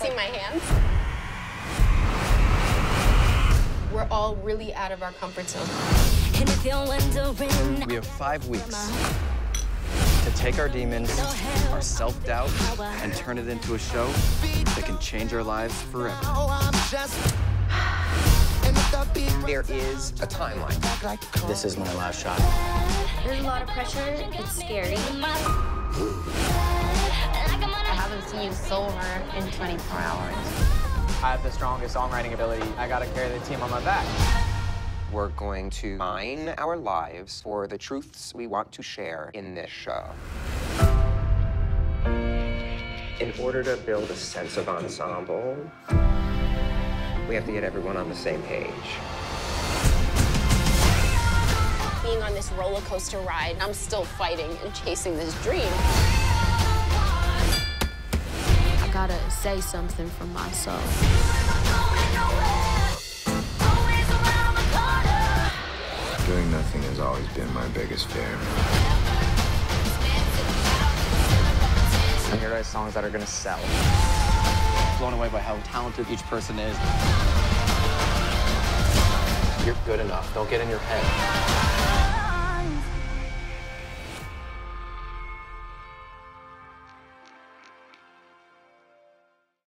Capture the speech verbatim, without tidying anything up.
see my hands? We're all really out of our comfort zone. We have five weeks to take our demons, our self-doubt, and turn it into a show that can change our lives forever. There is a timeline. This is my last shot. There's a lot of pressure. It's scary. I haven't seen you sober in twenty-four hours. I have the strongest songwriting ability. I gotta carry the team on my back. We're going to mine our lives for the truths we want to share in this show. In order to build a sense of ensemble, we have to get everyone on the same page. Being on this roller coaster ride, I'm still fighting and chasing this dream. I gotta say something for myself. Doing nothing has always been my biggest fear. I'm here to write songs that are gonna sell. Blown away by how talented each person is. You're good enough. Don't get in your head.